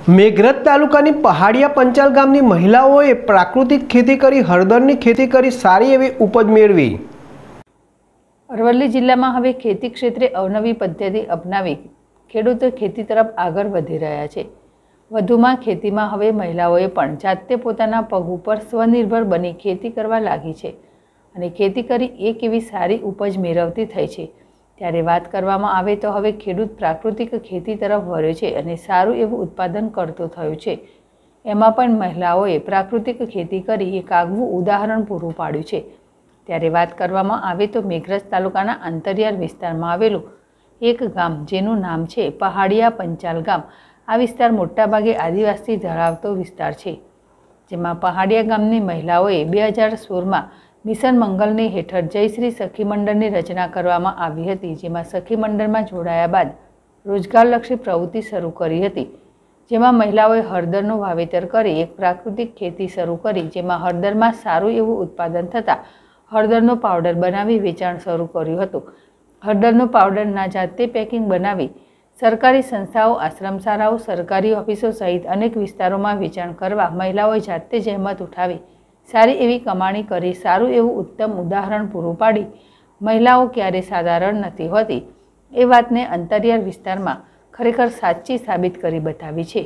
મેઘરજ તાલુકાની પહાડિયા પંચાલ ગામની મહિલાઓએ પ્રાકૃતિક ખેતી કરી હળદરની ખેતી કરી સારી એવી ઉપજ મેળવી। અરવલ્લી જિલ્લામાં હવે ખેતી ક્ષેત્રે અવનવી પદ્ધતિ અપનાવી ખેડૂતો ખેતી તરફ આગળ વધી રહ્યા છે। વધુમાં ખેતીમાં હવે મહિલાઓએ પણ જાતે પોતાના પગ ઉપર સ્વનિર્ભર બની ખેતી કરવા લાગી છે અને ખેતી કરી એક એવી સારી ઉપજ મેળવતી થઈ છે। ત્યારે વાત કરવામાં આવે તો હવે ખેડૂત પ્રાકૃતિક ખેતી તરફ વળ્યો છે અને સારું એવું ઉત્પાદન કરતો થયો છે। એમાં પણ મહિલાઓએ પ્રાકૃતિક ખેતી કરી એક આગવું ઉદાહરણ પૂરું પાડ્યું છે। ત્યારે વાત કરવામાં આવે તો મેઘરજ તાલુકાના અંતરિયાળ વિસ્તારમાં આવેલું એક ગામ જેનું નામ છે પહાડિયા પંચાલ ગામ। આ વિસ્તાર મોટાભાગે આદિવાસી ધરાવતો વિસ્તાર છે, જેમાં પહાડિયા ગામની મહિલાઓએ 2016માં મિશન મંગલની હેઠળ જયશ્રી સખી મંડળની રચના કરવામાં આવી હતી, જેમાં સખી મંડળમાં જોડાયા બાદ રોજગારલક્ષી પ્રવૃત્તિ શરૂ કરી હતી, જેમાં મહિલાઓએ હળદરનું વાવેતર કરી એક પ્રાકૃતિક ખેતી શરૂ કરી, જેમાં હળદરમાં સારું એવું ઉત્પાદન થતાં હળદરનો પાવડર બનાવી વેચાણ શરૂ કર્યું હતું। હળદરનો પાવડરના જાતે પેકિંગ બનાવી સરકારી સંસ્થાઓ, આશ્રમ શાળાઓ, સરકારી ઓફિસો સહિત અનેક વિસ્તારોમાં વેચાણ કરવા મહિલાઓએ જાતે જહેમત ઉઠાવી સારી એવી કમાણી કરી સારું એવું ઉત્તમ ઉદાહરણ પૂરું પાડી મહિલાઓ ક્યારે સાધારણ નથી હોતી એ વાતને અંતરિયાળ વિસ્તારમાં ખરેખર સાચી સાબિત કરી બતાવી છે।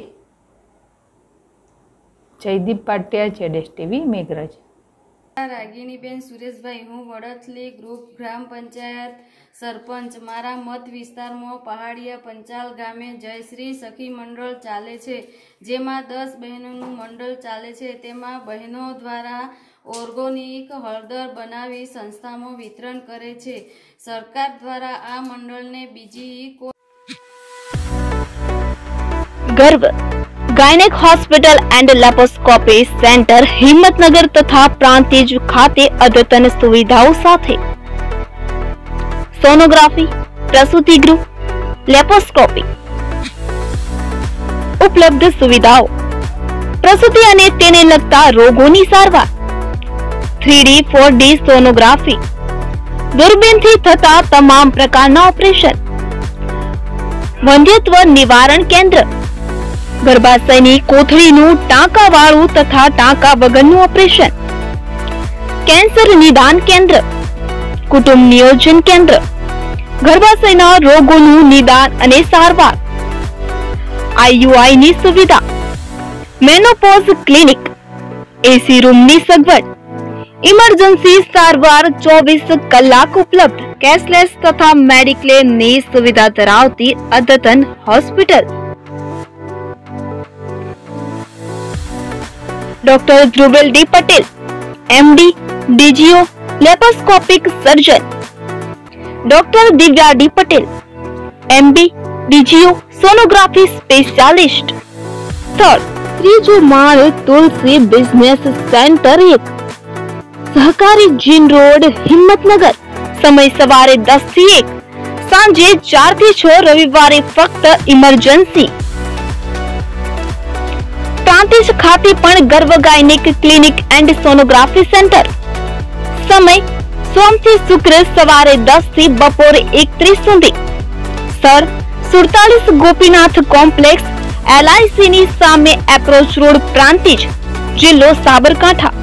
જયદીપ પાટિયા, ZSTV, મેઘરજ। રાગીણીબેન સુરેશભાઈ, હું વડથલી ગ્રુપ ગ્રામ પંચાયત સરપંચ। મારા મત વિસ્તારમાં પહાડિયા પંચાલ ગામે જયશ્રી સખી મંડળ ચાલે છે, જેમાં 10 બહેનોનું મંડળ ચાલે છે। તેમાં બહેનો દ્વારા ઓર્ગોનિક હળદર બનાવી સંસ્થામાં વિતરણ કરે છે। સરકાર દ્વારા આ મંડળને બીજી Garv gynaec hospital and laparoscopy centre Himmatnagar तथा प्रांतिज खाते अद्यतन सुविधाओं साथे सोनोग्राफी, प्रसूति गृह, लेप्रोस्कोपी उपलब्ध सुविधाओं, प्रसूति अने तेने लगता रोगोनी सारवार, 3D 4D सोनोग्राफी, दूरबीन थी थता तमाम प्रकारना ऑपरेशन, वंध्यत्व निवारण केंद्र, गर्भाशयनी कोथळीनुं टांकावाळुं तथा टांका वगरनुं ऑपरेशन, कैंसर निदान केंद्र, कुटुंब नियोजन केंद्र, गर्भाशयना रोगोनुं निदान अने सारवार, IUI नी सुविधा, मेनोपॉज क्लिनिक, एसी रूम नी सगवड, इमरजन्सी सारवार 24 कलाक उपलब्ध, कैशलेस तथा मेडिक्लेम नी सुविधा धरावती अद्यतन hospital. Doctor Dhruvel D Patel, MD, DGO, laparoscopic surgeon. Doctor Divya D Patel, MD, DGO, sonography specialist. Third, त्रीजो माळ तुलसी बिजनेस सेंटर 1, सहकारी जीन रोड, हिम्मतनगर। समय सवारे 10 થી 1, सांजे 4 થી 6, रविवारे फक्त इमरजन्सी। प्रांतिज खाते पण Garv gynaec clinic and sonography centre. समय सोम થી શુક્ર સવારે 10 થી બપોરે 1:30 સુધી। સર 47 ગોપીનાથ કોમ્પ્લેક્સ, LIC ની સામે એપ્રોચ રોડ, પ્રાંતિજ, જિલ્લો સાબરકાંઠા।